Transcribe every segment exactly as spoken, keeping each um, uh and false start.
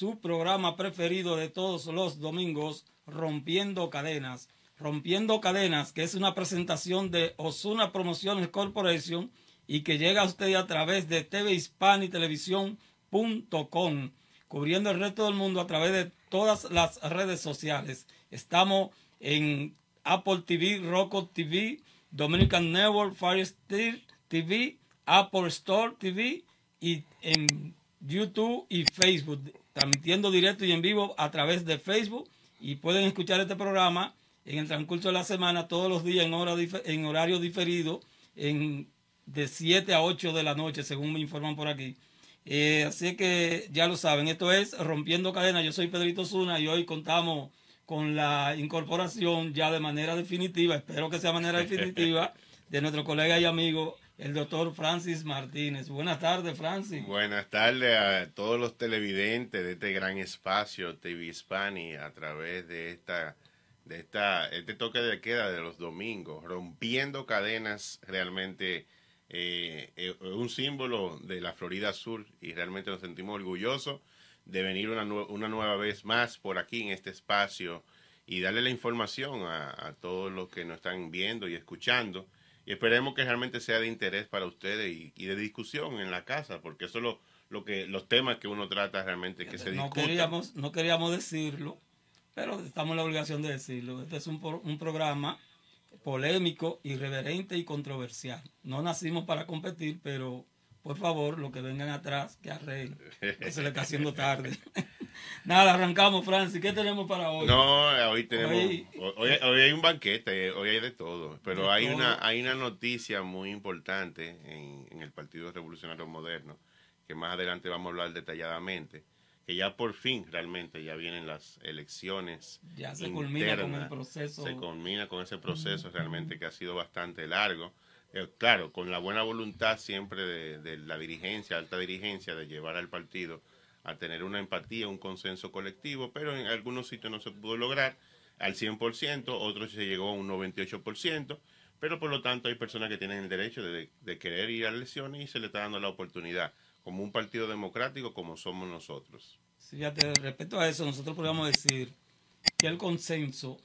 su programa preferido de todos los domingos, Rompiendo Cadenas. Rompiendo Cadenas, que es una presentación de Ozuna Promociones Corporation y que llega a usted a través de T V Hispani Televisión punto com, cubriendo el resto del mundo a través de todas las redes sociales. Estamos en Apple T V, Roku T V, Dominican Network, Fire Stick T V, Apple Store T V y en YouTube y Facebook, transmitiendo directo y en vivo a través de Facebook, y pueden escuchar este programa en el transcurso de la semana todos los días en, hora, en horario diferido, en, de siete a ocho de la noche, según me informan por aquí. Eh, así que ya lo saben, esto es Rompiendo Cadenas. Yo soy Pedrito Ozuna y hoy contamos con la incorporación ya de manera definitiva, espero que sea de manera definitiva, de nuestro colega y amigo, el doctor Francis Martínez. Buenas tardes, Francis. Buenas tardes a todos los televidentes de este gran espacio T V Hispani a través de esta de esta este toque de queda de los domingos, Rompiendo Cadenas. Realmente eh, eh, un símbolo de la Florida Sur, y realmente nos sentimos orgullosos de venir una, nu una nueva vez más por aquí en este espacio y darle la información a, a todos los que nos están viendo y escuchando, y esperemos que realmente sea de interés para ustedes y, y de discusión en la casa, porque eso es lo, lo que, los temas que uno trata realmente que se no discutan. Queríamos, no queríamos decirlo, pero estamos en la obligación de decirlo. Este es un, un programa polémico, irreverente y controversial. No nacimos para competir, pero por favor, los que vengan atrás, que arreglen, que se le está haciendo tarde. Nada, arrancamos, Francis. ¿Qué tenemos para hoy? No, hoy tenemos, hoy, hoy, hoy hay un banquete, hoy hay de todo, pero de hay todo. una hay una noticia muy importante en, en el Partido Revolucionario Moderno, que más adelante vamos a hablar detalladamente, que ya por fin realmente ya vienen las elecciones. Ya se internas, culmina con el proceso. Se culmina con ese proceso realmente que ha sido bastante largo. Eh, claro, con la buena voluntad siempre de, de la dirigencia, alta dirigencia, de llevar al partido a tener una empatía, un consenso colectivo, pero en algunos sitios no se pudo lograr al cien por ciento, otros se llegó a un noventa y ocho por ciento, pero por lo tanto hay personas que tienen el derecho de, de querer ir a elecciones y se le está dando la oportunidad, como un partido democrático como somos nosotros. Fíjate, respecto a eso, nosotros podríamos decir que el consenso,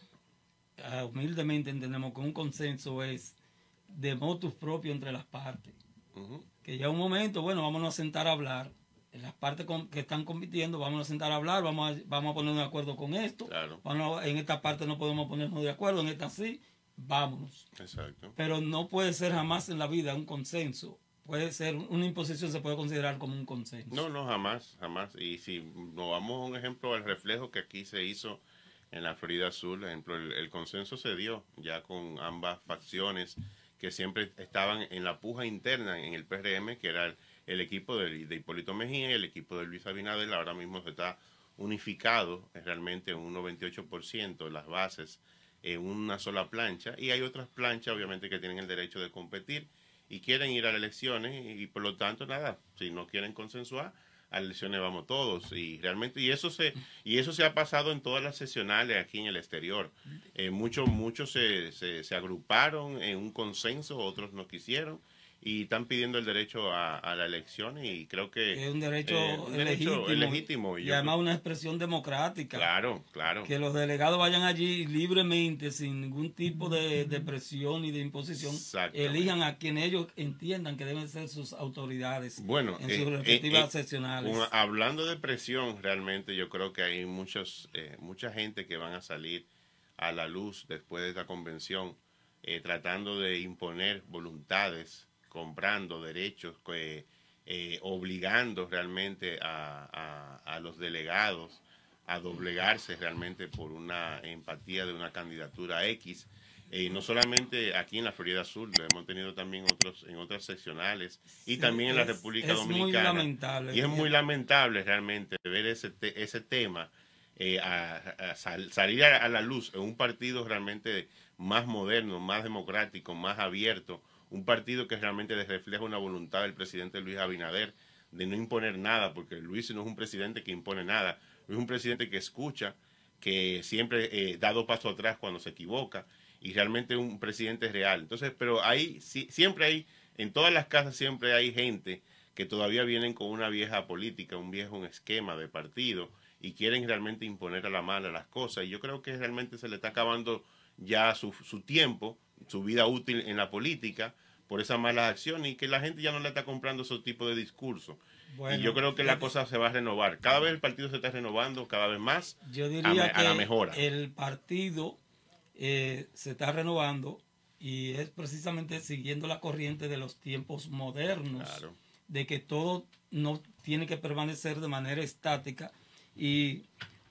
uh, humildemente entendemos que un consenso es de motus propio entre las partes. Uh-huh. Que ya un momento, bueno, vámonos a sentar a hablar. En las partes con, que están compitiendo, vamos a sentar a hablar, vamos a, vamos a ponernos de acuerdo con esto. Claro. Vamos a, en esta parte no podemos ponernos de acuerdo, en esta sí, vámonos. Exacto. Pero no puede ser jamás en la vida un consenso. Puede ser, una imposición se puede considerar como un consenso. No, no, jamás, jamás. Y si nos vamos a un ejemplo, al reflejo que aquí se hizo en la Florida Sur, por ejemplo, el, el consenso se dio ya con ambas facciones que siempre estaban en la puja interna en el P R M, que era el, el equipo de, de Hipólito Mejía y el equipo de Luis Abinader. Ahora mismo se está unificado realmente en un noventa y ocho por ciento las bases en una sola plancha, y hay otras planchas obviamente que tienen el derecho de competir y quieren ir a las elecciones, y, y por lo tanto nada, si no quieren consensuar, a elecciones vamos todos, y realmente y eso se y eso se ha pasado en todas las sesionales aquí en el exterior. Eh, muchos muchos se, se, se agruparon en un consenso, otros no quisieron y están pidiendo el derecho a, a la elección, y creo que es un derecho, eh, un legítimo, derecho legítimo y, y y además una expresión democrática. Claro, claro. Que los delegados vayan allí libremente, sin ningún tipo de, de presión ni de imposición, elijan a quien ellos entiendan que deben ser sus autoridades, bueno, en eh, sus respectivas eh, eh, seccionales. Una, hablando de presión, realmente yo creo que hay muchos, eh, mucha gente que van a salir a la luz después de esta convención, eh, tratando de imponer voluntades, comprando derechos, eh, eh, obligando realmente a, a, a los delegados a doblegarse realmente por una empatía de una candidatura X. Y eh, no solamente aquí en la Florida Sur, lo hemos tenido también otros en otras seccionales y sí, también en la República es Dominicana. Muy lamentable, y es muy lamentable realmente ver ese, te, ese tema eh, a, a sal, salir a, a la luz en un partido realmente más moderno, más democrático, más abierto, un partido que realmente refleja una voluntad del presidente Luis Abinader de no imponer nada, porque Luis no es un presidente que impone nada, Luis es un presidente que escucha, que siempre eh, da dos pasos atrás cuando se equivoca, y realmente un presidente real. Entonces, pero ahí sí, siempre hay, en todas las casas siempre hay gente que todavía vienen con una vieja política, un viejo esquema de partido, y quieren realmente imponer a la mala las cosas. Y yo creo que realmente se le está acabando ya su, su tiempo, su vida útil en la política por esas malas acciones y que la gente ya no le está comprando ese tipo de discurso. Bueno, y yo creo que la cosa se va a renovar. Cada vez el partido se está renovando, cada vez más yo diría a, que a la mejora. El partido eh, se está renovando y es precisamente siguiendo la corriente de los tiempos modernos, claro, de que todo no tiene que permanecer de manera estática. Y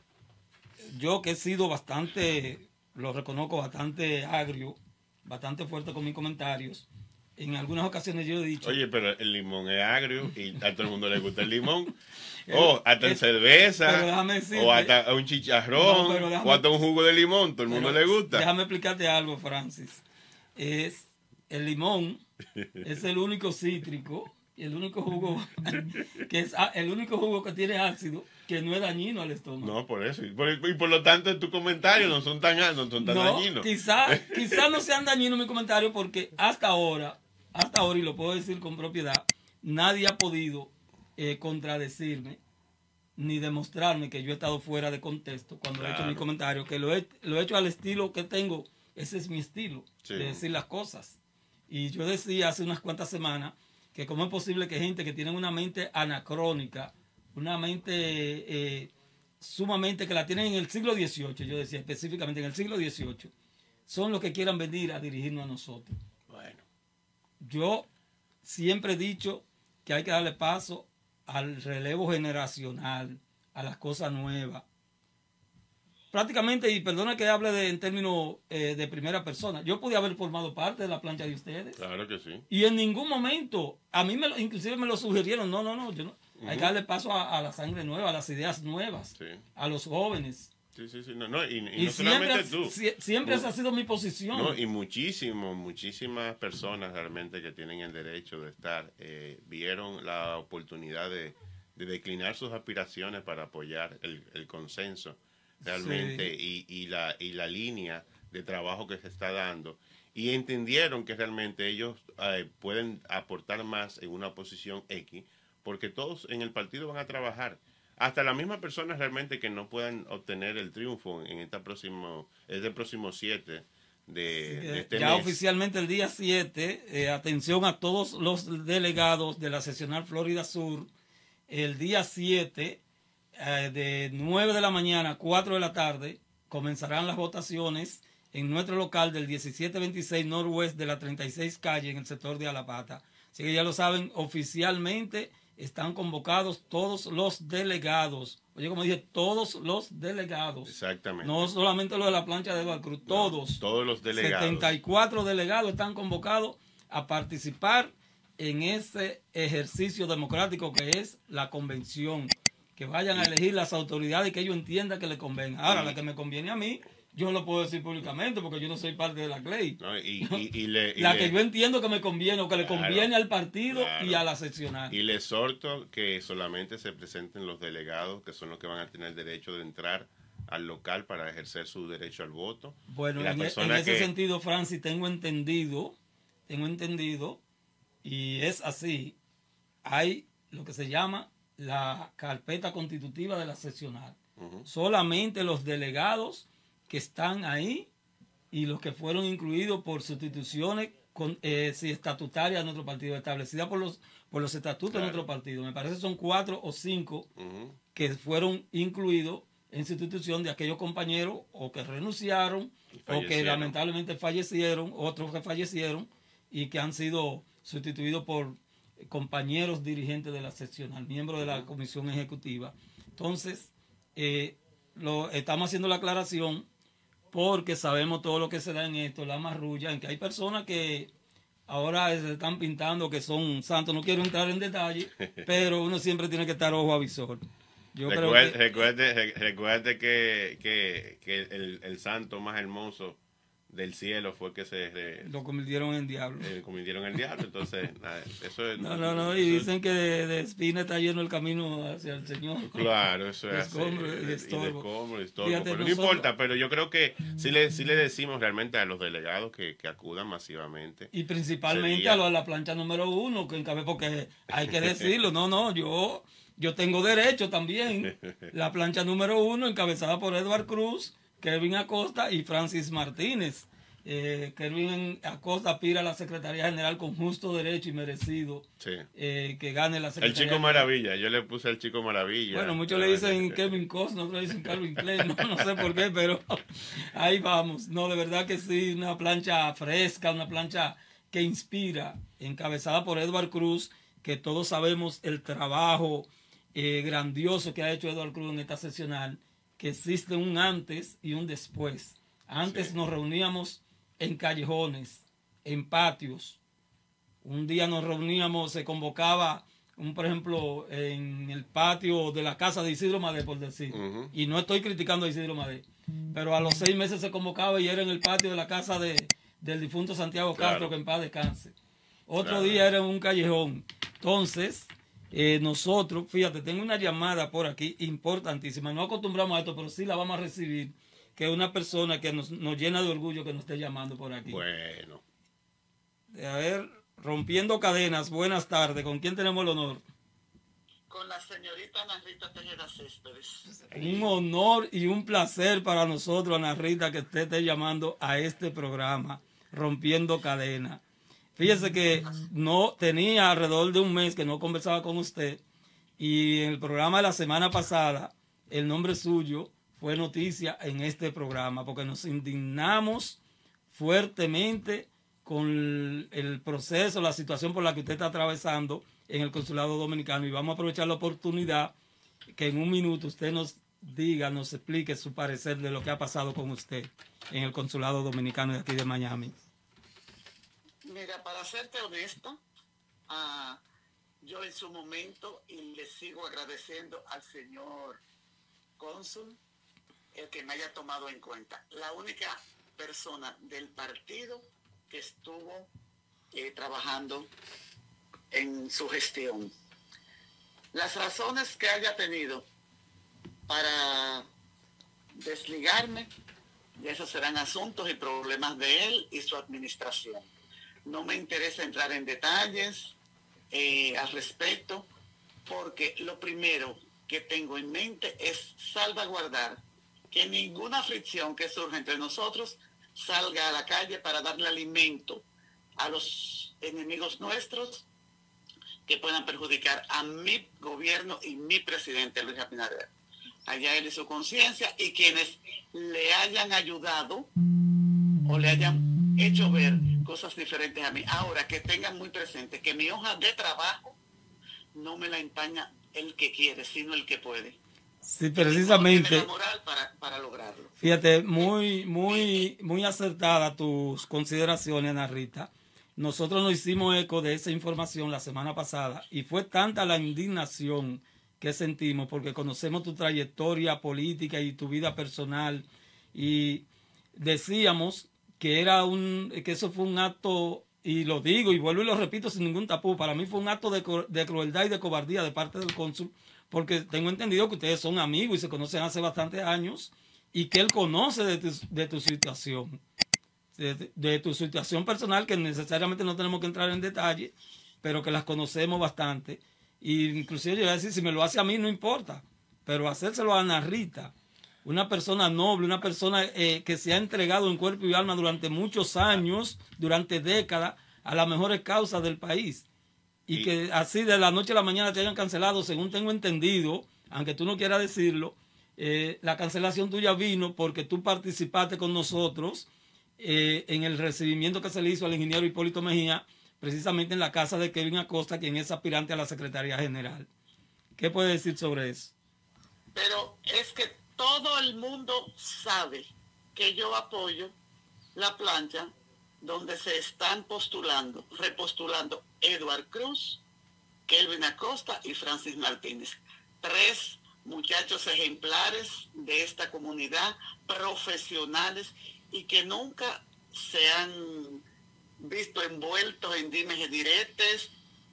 yo que he sido bastante, lo reconozco, bastante agrio, bastante fuerte con mis comentarios, en algunas ocasiones yo he dicho... Oye, pero el limón es agrio y a todo el mundo le gusta el limón. O hasta en cerveza, decirte, o hasta un chicharrón, no, déjame, o hasta un jugo de limón, todo el mundo le gusta. Déjame explicarte algo, Francis. Es el limón, es el único cítrico, el único jugo que es el único jugo que tiene ácido que no es dañino al estómago. No, por eso. Y por, y por lo tanto, en tus comentarios no son tan, no son tan no, dañinos. Quizás quizá no sean dañinos mis comentarios porque hasta ahora, hasta ahora, y lo puedo decir con propiedad, nadie ha podido eh, contradecirme ni demostrarme que yo he estado fuera de contexto cuando claro. he hecho mi comentario, que lo he, lo he hecho al estilo que tengo. Ese es mi estilo, sí, de decir las cosas. Y yo decía hace unas cuantas semanas que cómo es posible que gente que tiene una mente anacrónica, una mente eh, sumamente que la tienen en el siglo dieciocho, yo decía específicamente en el siglo dieciocho, son los que quieran venir a dirigirnos a nosotros. Bueno, yo siempre he dicho que hay que darle paso al relevo generacional, a las cosas nuevas. Prácticamente, y perdona que hable de, en términos eh, de primera persona, yo podía haber formado parte de la plancha de ustedes. Claro que sí. Y en ningún momento, a mí me lo, inclusive me lo sugirieron, no, no, no, yo no uh-huh. hay que darle paso a, a la sangre nueva, a las ideas nuevas, sí, a los jóvenes. Sí, sí, sí, no, no, y, y, y no siempre, solamente tú. Si, siempre uh, esa ha sido mi posición. No, y muchísimo, muchísimas personas realmente que tienen el derecho de estar, eh, vieron la oportunidad de, de declinar sus aspiraciones para apoyar el, el consenso realmente sí. y, y, la, y la línea de trabajo que se está dando y entendieron que realmente ellos eh, pueden aportar más en una posición X porque todos en el partido van a trabajar. Hasta las mismas personas realmente que no puedan obtener el triunfo en esta próximo, este próximo siete de, sí, de este ya mes. Oficialmente el día siete, eh, atención a todos los delegados de la seccional Florida Sur, el día siete eh, de nueve de la mañana a cuatro de la tarde comenzarán las votaciones en nuestro local del diecisiete veintiséis Northwest de la treinta y seis calle en el sector de Alapata. Así que ya lo saben, oficialmente están convocados todos los delegados. Oye, como dije, todos los delegados. Exactamente. No solamente los de la plancha de Eduardo Cruz, todos. No, todos los delegados. setenta y cuatro delegados están convocados a participar en ese ejercicio democrático que es la convención. Que vayan a elegir las autoridades que ellos entiendan que les convenga. Ahora, la que me conviene a mí, yo no lo puedo decir públicamente porque yo no soy parte de la C L E I. No, y, y, y le, y la le, que yo entiendo que me conviene o que claro, le conviene al partido claro, y a la seccional. Y le exhorto que solamente se presenten los delegados, que son los que van a tener el derecho de entrar al local para ejercer su derecho al voto. Bueno, en, en ese que... sentido, Francis, tengo entendido, tengo entendido, y es así, hay lo que se llama la carpeta constitutiva de la seccional. Uh-huh. Solamente los delegados que están ahí y los que fueron incluidos por sustituciones con, eh, si estatutarias de nuestro partido, establecidas por los, por los estatutos claro. de nuestro partido. Me parece que son cuatro o cinco uh-huh. que fueron incluidos en sustitución de aquellos compañeros o que renunciaron o que lamentablemente fallecieron, otros que fallecieron y que han sido sustituidos por compañeros dirigentes de la seccional, miembros de la comisión ejecutiva. Entonces, eh, lo, estamos haciendo la aclaración porque sabemos todo lo que se da en esto, la marrulla, en que hay personas que ahora se están pintando que son santos. No quiero entrar en detalle, pero uno siempre tiene que estar ojo a visor. Yo recuerde, creo que... recuerde, recuerde que, que, que el, el santo más hermoso del cielo fue que se re, lo convirtieron en diablo. Eh, convirtieron en diablo, entonces, nada, eso es... No, no, no, y eso dicen es, que de, de espina está lleno el camino hacia el Señor. Claro, eso es así. Escombro y estorbo. Y de escombro y estorbo, Fíjate, pero nosotros, no importa, pero yo creo que sí le, sí le decimos realmente a los delegados que, que acudan masivamente. Y principalmente Sería... a, lo, a la plancha número uno, que encabe, porque hay que decirlo, no, no, yo, yo tengo derecho también. La plancha número uno, encabezada por Edward Cruz, Kevin Acosta y Francis Martínez. Eh, Kevin Acosta aspira a la Secretaría General con justo derecho y merecido, sí. eh, que gane la Secretaría El Chico General. Maravilla, yo le puse el Chico Maravilla. Bueno, muchos le dicen Kevin Costner, otros le dicen Calvin Klein, no, no sé por qué, pero ahí vamos. No, de verdad que sí, una plancha fresca, una plancha que inspira, encabezada por Edward Cruz, que todos sabemos el trabajo eh, grandioso que ha hecho Edward Cruz en esta sesional, que existe un antes y un después. Antes sí. Nos reuníamos en callejones, en patios. Un día nos reuníamos, se convocaba, un, por ejemplo, en el patio de la casa de Isidro Madé, por decir. Uh-huh. Y no estoy criticando a Isidro Madé, pero a los seis meses se convocaba y era en el patio de la casa de, del difunto Santiago claro. Castro, que en paz descanse. Otro claro. día era en un callejón. Entonces, eh, nosotros, fíjate, tengo una llamada por aquí importantísima. No acostumbramos a esto, pero sí la vamos a recibir, que es una persona que nos, nos llena de orgullo que nos esté llamando por aquí. Bueno. A ver, rompiendo cadenas, buenas tardes. ¿Con quién tenemos el honor? Con la señorita Ana Rita Tejeda Céspedes. Un honor y un placer para nosotros, Ana Rita, que usted esté llamando a este programa, Rompiendo Cadenas. Fíjese que no tenía alrededor de un mes que no conversaba con usted, y en el programa de la semana pasada, el nombre suyo fue noticia en este programa, porque nos indignamos fuertemente con el proceso, la situación por la que usted está atravesando en el Consulado Dominicano, y vamos a aprovechar la oportunidad que en un minuto usted nos diga, nos explique su parecer de lo que ha pasado con usted en el Consulado Dominicano de aquí de Miami. Mira, para serte honesta, uh, yo en su momento, y le sigo agradeciendo al señor cónsul, el que me haya tomado en cuenta. La única persona del partido que estuvo eh, trabajando en su gestión. Las razones que haya tenido para desligarme, y esos serán asuntos y problemas de él y su administración. No me interesa entrar en detalles eh, al respecto, porque lo primero que tengo en mente es salvaguardar que ninguna fricción que surja entre nosotros salga a la calle para darle alimento a los enemigos nuestros que puedan perjudicar a mi gobierno y mi presidente Luis Abinader. Allá él y su conciencia, y quienes le hayan ayudado o le hayan hecho ver cosas diferentes a mí. Ahora, que tengan muy presente que mi hoja de trabajo no me la empaña el que quiere, sino el que puede. Sí, precisamente. La moral para, para lograrlo. Fíjate, muy, muy, muy acertada tus consideraciones, Ana Rita. Nosotros nos hicimos eco de esa información la semana pasada, y fue tanta la indignación que sentimos porque conocemos tu trayectoria política y tu vida personal, y decíamos que era un, que eso fue un acto, y lo digo y vuelvo y lo repito sin ningún tapú, para mí fue un acto de, de crueldad y de cobardía de parte del cónsul, porque tengo entendido que ustedes son amigos y se conocen hace bastantes años, y que él conoce de tu, de tu situación, de, de tu situación personal, que necesariamente no tenemos que entrar en detalle, pero que las conocemos bastante. Y inclusive yo voy a decir, si me lo hace a mí no importa, pero hacérselo a Ana Rita, una persona noble, una persona eh, que se ha entregado en cuerpo y alma durante muchos años, durante décadas, a las mejores causas del país. Y, y que así de la noche a la mañana te hayan cancelado, según tengo entendido, aunque tú no quieras decirlo, eh, la cancelación tuya vino porque tú participaste con nosotros eh, en el recibimiento que se le hizo al ingeniero Hipólito Mejía, precisamente en la casa de Kevin Acosta, quien es aspirante a la Secretaría General. ¿Qué puede decir sobre eso? Pero es que todo el mundo sabe que yo apoyo la plancha donde se están postulando, repostulando Edward Cruz, Kelvin Acosta y Francis Martínez. Tres muchachos ejemplares de esta comunidad, profesionales, y que nunca se han visto envueltos en dimes y diretes,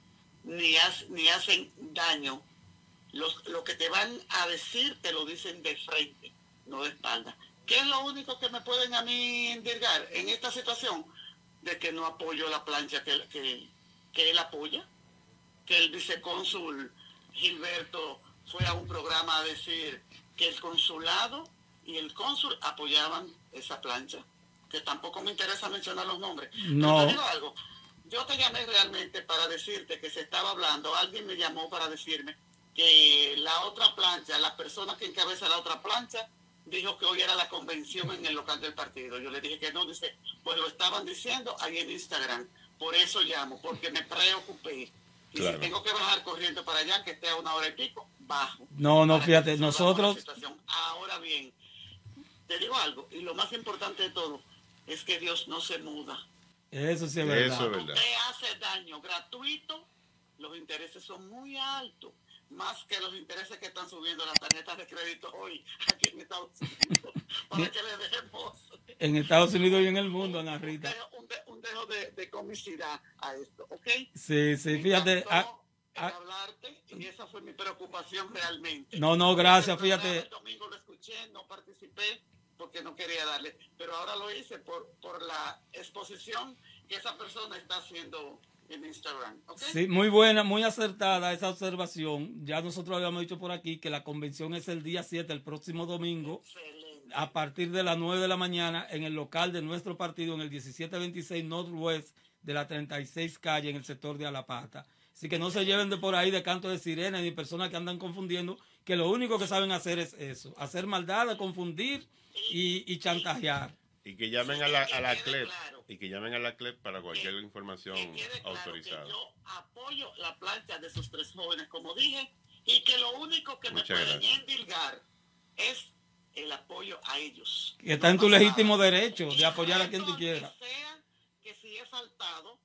ni, has, ni hacen daño. Los, lo que te van a decir te lo dicen de frente, no de espalda. ¿Qué es lo único que me pueden a mí indirgar en esta situación? De que no apoyo la plancha que, que, que él apoya, que el vicecónsul Gilberto fue a un programa a decir que el consulado y el cónsul apoyaban esa plancha, que tampoco me interesa mencionar los nombres. No. Pero te digo algo, yo te llamé realmente para decirte que se estaba hablando, alguien me llamó para decirme que la otra plancha, la persona que encabeza la otra plancha, dijo que hoy era la convención en el local del partido. Yo le dije que no, dice, pues lo estaban diciendo ahí en Instagram. Por eso llamo, porque me preocupé. Y claro, si tengo que bajar corriendo para allá, que esté a una hora y pico, bajo. No, no, fíjate, nosotros... Ahora bien, te digo algo, y lo más importante de todo, es que Dios no se muda. Eso sí es verdad. Eso es verdad. Usted hace daño gratuito, los intereses son muy altos, más que los intereses que están subiendo las tarjetas de crédito hoy aquí en Estados Unidos, para que le dejemos... En Estados Unidos y en el mundo, Ana Rita. Un dejo, un de, un dejo de, de comicidad a esto, ¿ok? Sí, sí, fíjate... A, a, hablarte, y esa fue mi preocupación realmente. No, no, gracias, fíjate. El domingo lo escuché, no participé porque no quería darle, pero ahora lo hice por, por la exposición que esa persona está haciendo en Instagram. ¿Okay? Sí, muy buena, muy acertada esa observación. Ya nosotros habíamos dicho por aquí que la convención es el día siete, el próximo domingo. Excelente. A partir de las nueve de la mañana en el local de nuestro partido en el diecisiete veintiséis Northwest de la treinta y seis calle en el sector de Alapata. Así que no se lleven de por ahí de canto de sirena ni personas que andan confundiendo, que lo único que saben hacer es eso, hacer maldad, confundir y, y chantajear. Y que llamen a la, a la C L E P, y que llamen a la C L E P para cualquier información autorizada. Que yo apoyo la plancha de esos tres jóvenes, como dije, y que lo único que Muchas me pueden gracias. endilgar es el apoyo a ellos. Que está en tu legítimo derecho de apoyar a quien tú quieras. Que sea que si he faltado,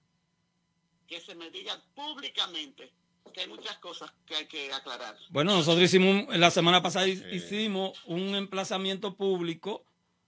que se me diga públicamente, porque hay muchas cosas que hay que aclarar. Bueno, nosotros hicimos, la semana pasada hicimos un emplazamiento público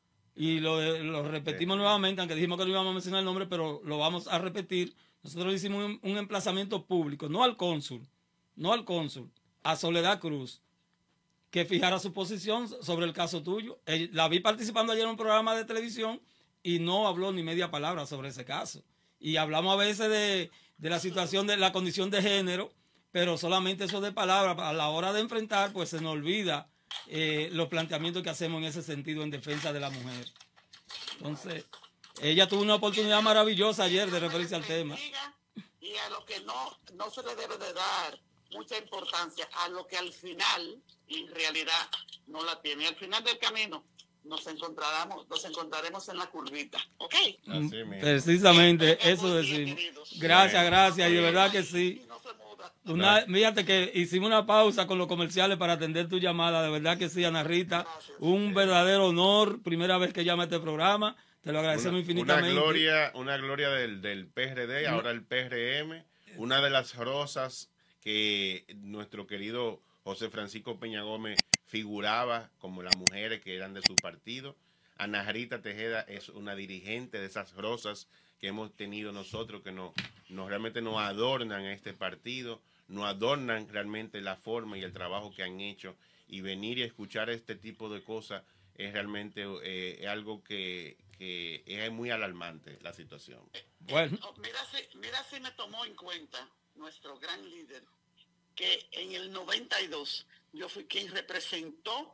y lo, lo repetimos sí. nuevamente, aunque dijimos que no íbamos a mencionar el nombre, pero lo vamos a repetir. Nosotros hicimos un, un emplazamiento público, no al cónsul, no al cónsul, a Soledad Cruz, que fijara su posición sobre el caso tuyo. La vi participando ayer en un programa de televisión y no habló ni media palabra sobre ese caso. Y hablamos a veces de, de la situación de la condición de género, pero solamente eso de palabras. A la hora de enfrentar, pues se nos olvida eh, los planteamientos que hacemos en ese sentido en defensa de la mujer. Entonces, ella tuvo una oportunidad maravillosa ayer de referirse al tema. Y a lo que no, no se le debe de dar mucha importancia, a lo que al final, en realidad, no la tiene. Al final del camino, nos encontraremos, nos encontraremos en la curvita, ¿ok? Así mismo. Precisamente, eso decimos. Gracias, gracias, y de verdad que sí. Una, fíjate que hicimos una pausa con los comerciales para atender tu llamada, de verdad que sí, Ana Rita, un verdadero honor, primera vez que llama a este programa, te lo agradecemos una, infinitamente. Una gloria, una gloria del, del P R D, ahora el P R M, una de las rosas que nuestro querido José Francisco Peña Gómez figuraba como las mujeres que eran de su partido. Ana Rita Tejeda es una dirigente de esas rosas que hemos tenido nosotros, que nos, nos realmente nos adornan este partido, nos adornan realmente la forma y el trabajo que han hecho, y venir y escuchar este tipo de cosas es realmente eh, algo que, que es muy alarmante la situación. Bueno. Mira si, mira si me tomó en cuenta nuestro gran líder, que en el noventa y dos yo fui quien representó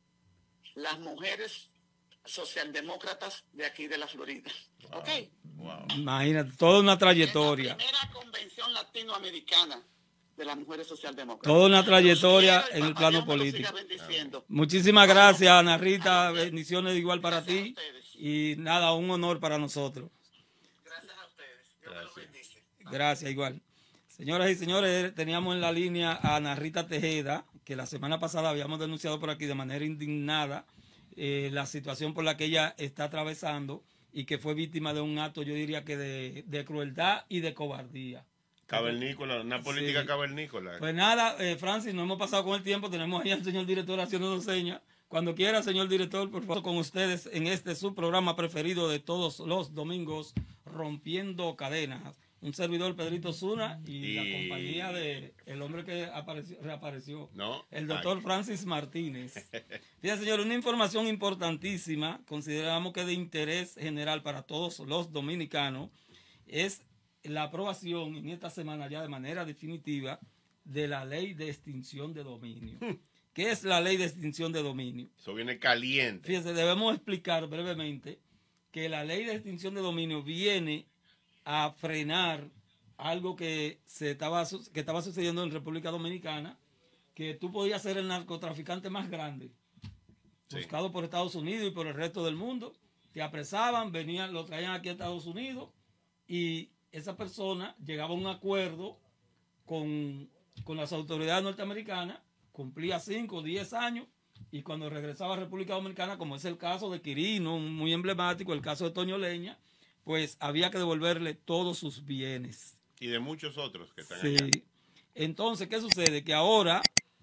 las mujeres socialdemócratas de aquí de la Florida. Wow, ¿Ok? Wow. Imagínate, toda una trayectoria. En la primera convención latinoamericana de las mujeres socialdemócratas. Toda una trayectoria en el plano político. Muchísimas gracias, Ana Rita. Bendiciones igual para ti. Y nada, un honor para nosotros. Gracias a ustedes. Dios me los bendice. Gracias, igual. Señoras y señores, teníamos en la línea a Ana Rita Tejeda, que la semana pasada habíamos denunciado por aquí de manera indignada eh, la situación por la que ella está atravesando y que fue víctima de un acto, yo diría que de, de crueldad y de cobardía. Cavernícola, una política sí. cavernícola. Pues nada, eh, Francis, no hemos pasado con el tiempo, tenemos ahí al señor director haciéndonos señas Cuando quiera, señor director, por favor, con ustedes en este su programa preferido de todos los domingos, Rompiendo Cadenas. Un servidor, Pedrito Zuna, y, y... la compañía de el hombre que apareció, reapareció, no, el doctor Francis Martínez. Fíjense, señor, una información importantísima, consideramos que de interés general para todos los dominicanos, es la aprobación en esta semana ya de manera definitiva de la ley de extinción de dominio. ¿Qué es la ley de extinción de dominio? Eso viene caliente. Fíjense, debemos explicar brevemente que la ley de extinción de dominio viene a frenar algo que se estaba que estaba sucediendo en República Dominicana, que tú podías ser el narcotraficante más grande, sí, buscado por Estados Unidos y por el resto del mundo. Te apresaban, venían, lo traían aquí a Estados Unidos y esa persona llegaba a un acuerdo con, con las autoridades norteamericanas, cumplía cinco o diez años y cuando regresaba a República Dominicana, como es el caso de Quirino, muy emblemático, el caso de Toño Leña, pues había que devolverle todos sus bienes. Y de muchos otros que están sí. allá. Entonces, ¿qué sucede? Que ahora,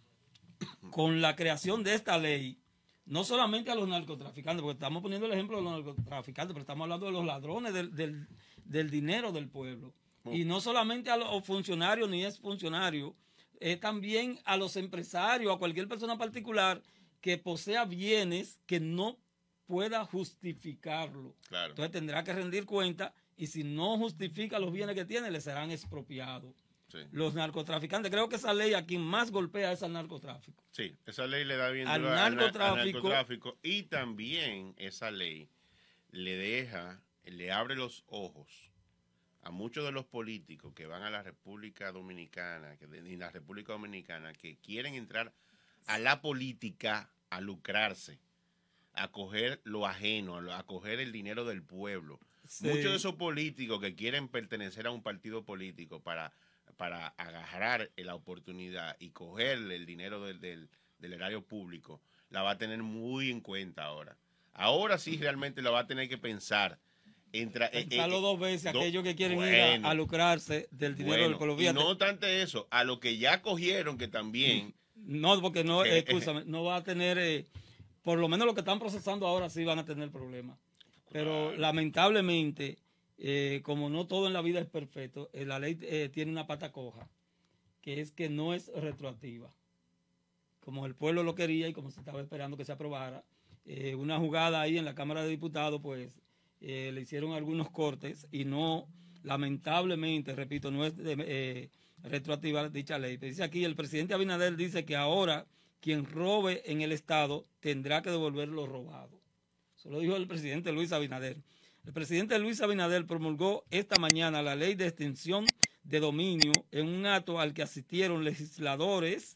con la creación de esta ley, no solamente a los narcotraficantes, porque estamos poniendo el ejemplo de los narcotraficantes, pero estamos hablando de los ladrones del, del, del dinero del pueblo. Oh. Y no solamente a los funcionarios ni exfuncionarios, eh, también a los empresarios, a cualquier persona particular que posea bienes que no pueda justificarlo. Claro. Entonces tendrá que rendir cuenta y si no justifica los bienes que tiene, le serán expropiados. Sí. Los narcotraficantes, creo que esa ley a quien más golpea es al narcotráfico. Sí, esa ley le da bien al duro narcotráfico, al, al narcotráfico y también esa ley le deja, le abre los ojos a muchos de los políticos que van a la República Dominicana, que en la República Dominicana, que quieren entrar a la política a lucrarse, a coger lo ajeno, a coger el dinero del pueblo. Sí. Muchos de esos políticos que quieren pertenecer a un partido político para, para agarrar la oportunidad y cogerle el dinero del, del, del erario público, la va a tener muy en cuenta ahora. Ahora sí realmente la va a tener que pensar. Entra, Pensarlo eh, eh, dos veces, do, aquellos que quieren bueno, ir a, a lucrarse del dinero bueno, del pueblo. Y no obstante eso, a los que ya cogieron que también... No, porque no, eh, escúchame, no va a tener... Eh, por lo menos lo que están procesando ahora sí van a tener problemas. Pero claro, lamentablemente, eh, como no todo en la vida es perfecto, eh, la ley eh, tiene una pata coja, que es que no es retroactiva. Como el pueblo lo quería y como se estaba esperando que se aprobara, eh, una jugada ahí en la Cámara de Diputados, pues eh, le hicieron algunos cortes y no, lamentablemente, repito, no es de, eh, retroactiva dicha ley. Dice aquí, el presidente Abinader dice que ahora quien robe en el Estado tendrá que devolver lo robado. Eso lo dijo el presidente Luis Abinader. El presidente Luis Abinader promulgó esta mañana la ley de extinción de dominio en un acto al que asistieron legisladores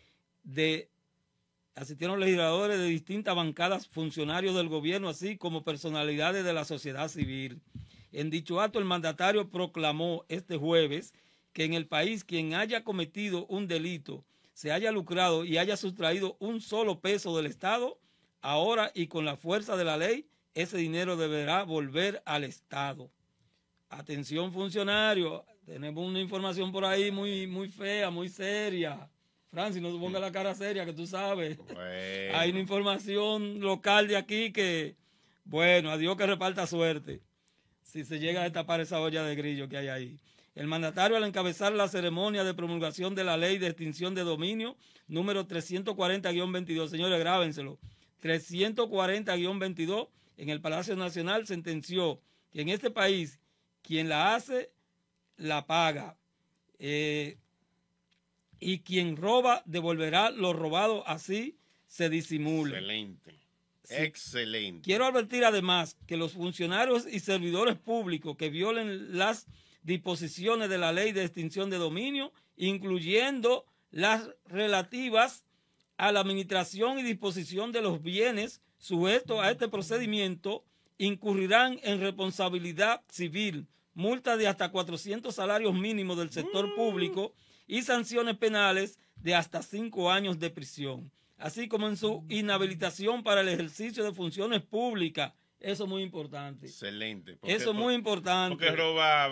de asistieron legisladores de distintas bancadas, funcionarios del gobierno, así como personalidades de la sociedad civil. En dicho acto, el mandatario proclamó este jueves que en el país quien haya cometido un delito, se haya lucrado y haya sustraído un solo peso del Estado, ahora y con la fuerza de la ley, ese dinero deberá volver al Estado. Atención, funcionarios, tenemos una información por ahí muy, muy fea, muy seria. Francis, no se ponga la cara seria, que tú sabes. Bueno. Hay una información local de aquí que, bueno, a Dios que reparta suerte, si se llega a destapar esa olla de grillo que hay ahí. El mandatario, al encabezar la ceremonia de promulgación de la ley de extinción de dominio número trescientos cuarenta guión veintidós, señores, grábenselo, trescientos cuarenta guión veintidós, en el Palacio Nacional sentenció que en este país quien la hace, la paga. Eh, y quien roba, devolverá lo robado, así se disimule. Excelente. Sí. Excelente. Quiero advertir además que los funcionarios y servidores públicos que violen las disposiciones de la ley de extinción de dominio, incluyendo las relativas a la administración y disposición de los bienes sujetos a este procedimiento, incurrirán en responsabilidad civil, multa de hasta cuatrocientos salarios mínimos del sector mm. público y sanciones penales de hasta cinco años de prisión, así como en su inhabilitación para el ejercicio de funciones públicas. Eso es muy importante. Excelente. Eso es muy importante. Porque robaban,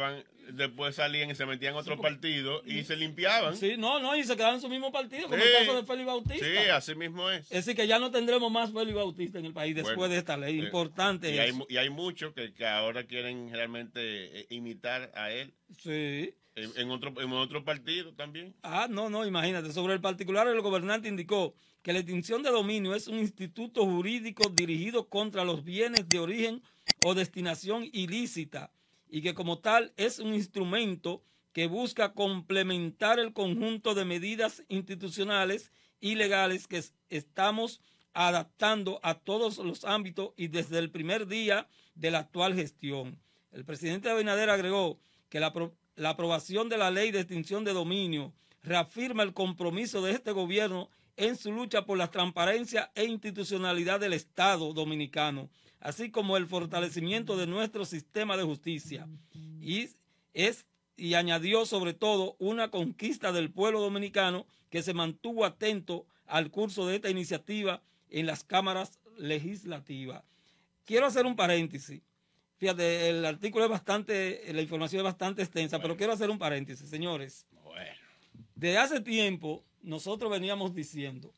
después salían y se metían a otro sí, partido y se limpiaban. Sí, no, no, y se quedaban en su mismo partido, como sí, el caso de Félix Bautista. Sí, así mismo es. Es decir, que ya no tendremos más Félix Bautista en el país después bueno, de esta ley. Eh, Importante y eso. Hay, y hay muchos que, que ahora quieren realmente eh, imitar a él. Sí. En, en, otro, en otro partido también. Ah, no, no, imagínate. Sobre el particular, el gobernante indicó que la extinción de dominio es un instituto jurídico dirigido contra los bienes de origen o destinación ilícita y que como tal es un instrumento que busca complementar el conjunto de medidas institucionales y legales que estamos adaptando a todos los ámbitos y desde el primer día de la actual gestión. El presidente Abinader agregó que la, la aprobación de la ley de extinción de dominio reafirma el compromiso de este gobierno en su lucha por la transparencia e institucionalidad del Estado dominicano, así como el fortalecimiento de nuestro sistema de justicia. Y, es, y añadió sobre todo una conquista del pueblo dominicano que se mantuvo atento al curso de esta iniciativa en las cámaras legislativas. Quiero hacer un paréntesis. Fíjate, el artículo es bastante, la información es bastante extensa, bueno. pero quiero hacer un paréntesis, señores. Bueno. Desde hace tiempo nosotros veníamos diciendo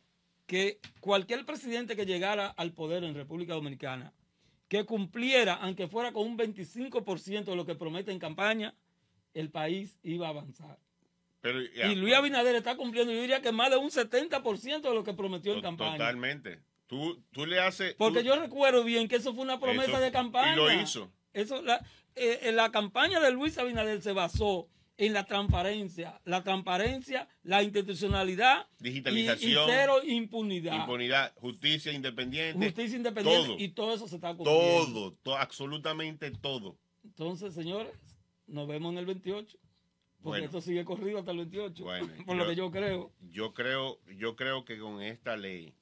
que cualquier presidente que llegara al poder en República Dominicana, que cumpliera, aunque fuera con un veinticinco por ciento de lo que promete en campaña, el país iba a avanzar. Pero, ya, y Luis Abinader está cumpliendo, yo diría que más de un setenta por ciento de lo que prometió to en campaña. Totalmente. Tú, tú le haces... Porque tú, yo recuerdo bien que eso fue una promesa eso, de campaña. Y lo hizo. Eso, la, eh, la campaña de Luis Abinader se basó en la transparencia, la transparencia, la institucionalidad, digitalización, y, y cero impunidad. Impunidad, justicia independiente. Justicia independiente todo, y todo eso se está cumpliendo. Todo, todo, absolutamente todo. Entonces, señores, nos vemos en el veintiocho. Porque bueno, esto sigue corrido hasta el veintiocho, bueno, por yo, lo que yo creo. Yo creo, yo creo que con esta ley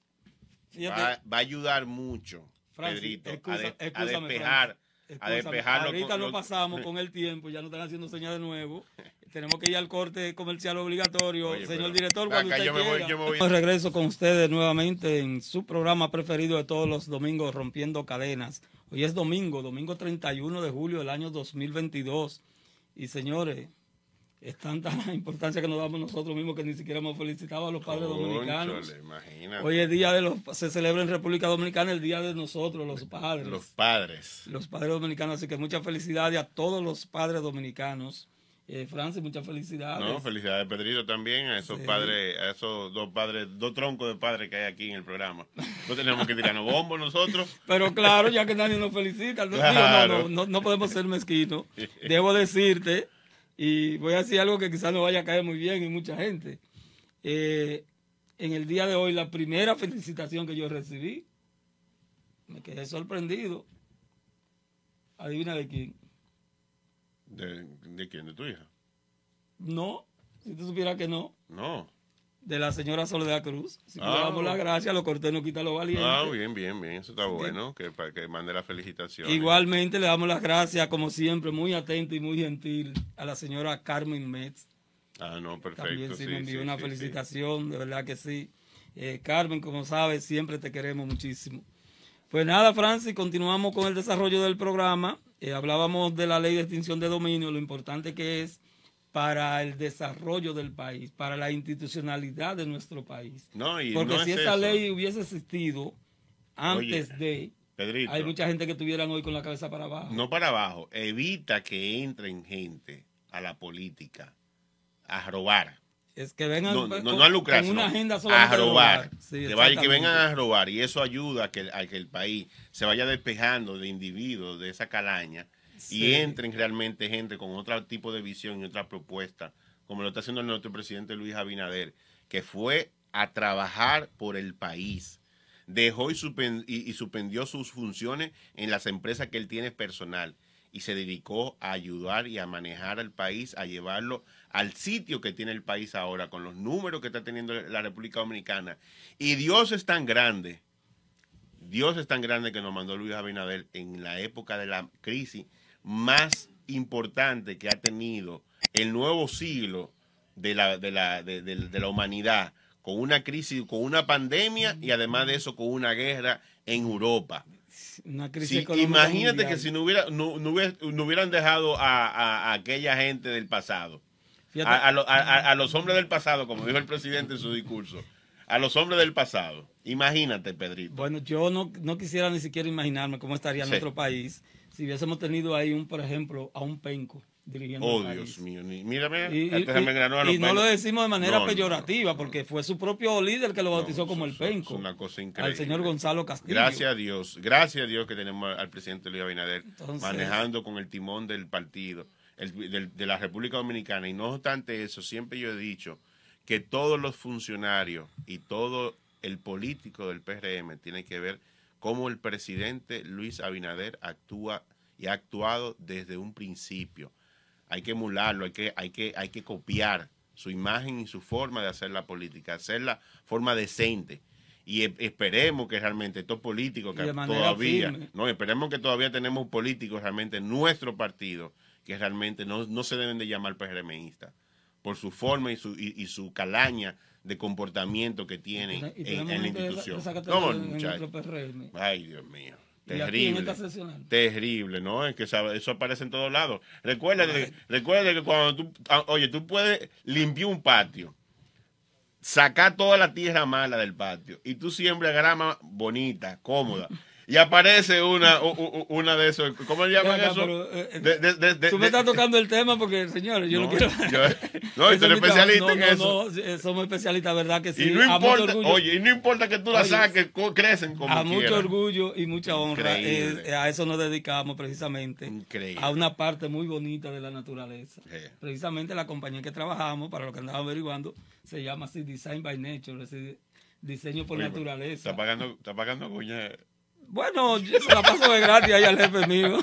va, va a ayudar mucho, Francis, Pedrito, excusa, a, de, a despejar. Francis. A despejar ahorita lo, no pasamos con el tiempo, ya no están haciendo señas de nuevo. Tenemos que ir al corte comercial obligatorio. Oye, señor pero, director, cuando usted yo me quiera. voy, yo me voy. Regreso con ustedes nuevamente en su programa preferido de todos los domingos, Rompiendo Cadenas. Hoy es domingo, domingo treinta y uno de julio del año dos mil veintidós. Y señores, es tanta la importancia que nos damos nosotros mismos que ni siquiera hemos felicitado a los padres Conchole, dominicanos. Imagínate. Hoy es día de los, se celebra en República Dominicana el día de nosotros, los padres. Los padres. Los padres dominicanos, así que muchas felicidades a todos los padres dominicanos. Eh, Francis, muchas felicidades. No, felicidades, Pedrito, también a esos sí. padres, a esos dos padres, dos troncos de padres que hay aquí en el programa. No tenemos que tirarnos bombos nosotros. Pero claro, ya que nadie nos felicita, no, claro. digo, no, no, no podemos ser mezquinos. Debo decirte, y voy a decir algo que quizás no vaya a caer muy bien en mucha gente. Eh, en el día de hoy, la primera felicitación que yo recibí, me quedé sorprendido. Adivina de quién. ¿De, ¿De quién? ¿De tu hija? No, si tú supieras que no. No. De la señora Soledad Cruz. Si ah, le damos las gracias, lo cortés no quita lo valiente. Ah, bien, bien, bien. Eso está bueno, que para que mande la felicitación. Igualmente le damos las gracias, como siempre, muy atento y muy gentil a la señora Carmen Metz. Ah, no, perfecto. También sí, sí, me envió sí, una sí, felicitación, sí. de verdad que sí. Eh, Carmen, como sabes, siempre te queremos muchísimo. Pues nada, Francis, continuamos con el desarrollo del programa. Eh, hablábamos de la ley de extinción de dominio, lo importante que es para el desarrollo del país, para la institucionalidad de nuestro país. No, y Porque no si es esa eso. ley hubiese existido antes Oye, de... Pedrito, hay mucha gente que estuvieran hoy con la cabeza para abajo. No para abajo, evita que entren gente a la política a robar. Es que vengan no, no, con, no a lucrarse, con una no, agenda solamente a robar. robar. Sí, que, vaya, que vengan a robar y eso ayuda a que, a que el país se vaya despejando de individuos de esa calaña sí. y entren realmente gente con otro tipo de visión y otra propuesta, como lo está haciendo nuestro presidente Luis Abinader, que fue a trabajar por el país. Dejó y, suspend, y, y suspendió sus funciones en las empresas que él tiene personal y se dedicó a ayudar y a manejar al país, a llevarlo al sitio que tiene el país ahora, con los números que está teniendo la República Dominicana. Y Dios es tan grande, Dios es tan grande que nos mandó Luis Abinader en la época de la crisis más importante que ha tenido el nuevo siglo de la, de la, de, de, de la humanidad, con una crisis, con una pandemia y además de eso con una guerra en Europa. Una crisis Sí, económica imagínate mundial. que si no, hubiera, no, no, hubiera- no hubieran dejado a, a- a aquella gente del pasado, Fíjate, a, a lo- a- a- a los hombres del pasado, como dijo el presidente en su discurso, a los hombres del pasado. Imagínate, Pedrito. bueno, yo no, no quisiera ni siquiera imaginarme cómo estaría Sí. nuestro país si hubiésemos tenido ahí, un, por ejemplo, a un penco dirigiendo Oh, el país. Dios mío. ni- Mira, mira. Y, y- este se me engranó a los y no pelos. lo decimos de manera No, no, peyorativa, porque fue su propio líder que lo bautizó No, como el eso- eso penco, Es una cosa increíble. al señor Gonzalo Castillo. Gracias a Dios, gracias a Dios que tenemos al presidente Luis Abinader Entonces- manejando con el timón del partido el- del- de la República Dominicana. Y no obstante eso, siempre yo he dicho que todos los funcionarios y todo el político del P R M tiene que ver cómo el presidente Luis Abinader actúa y ha actuado desde un principio. Hay que emularlo, hay que, hay que, hay que copiar su imagen y su forma de hacer la política, hacerla forma decente. Y e- esperemos que realmente estos políticos Y que de manera todavía, firme. no, esperemos que todavía tenemos políticos realmente en nuestro partido que realmente no, no se deben de llamar PRMistas por su forma y su, y, y su calaña de comportamiento que tienen Y en, tenemos en la gente de esa- institución. de esa categoría ¿Cómo, en muchacho? nuestro P R M. Ay, Dios mío. Y aquí en Terrible. esta seccional. Terrible, ¿no? Es que sabe- eso aparece en todos lados. Recuérdate, recuérdate que cuando tú, ah, oye, tú puedes limpiar un patio, sacar toda la tierra mala del patio y tú siembras grama bonita, cómoda. Y aparece una, u- u- una de esos, ¿cómo le llaman Venga, eso? pero, eh, De- de- de- de- Tú me de- estás tocando el tema porque, señores, yo no, No, quiero... yo- no, y tú Eso eres es mi trabajo. especialista No, en no, eso. no, eh, somos especialistas, ¿verdad que sí? Y no A mucho importa, orgullo. oye, y no importa que tú la Oye, saques, co- crecen como A mucho quieran. orgullo y mucha honra. Increíble. eh, a eso nos dedicamos precisamente. Increíble. A una parte muy bonita de la naturaleza. Sí. Precisamente la compañía que trabajamos, para lo que andaba averiguando, se llama así Design by Nature, es decir, diseño por Oye, naturaleza. Está pagando, está pagando cuña. Bueno, yo se la paso de gratis ahí al jefe mío.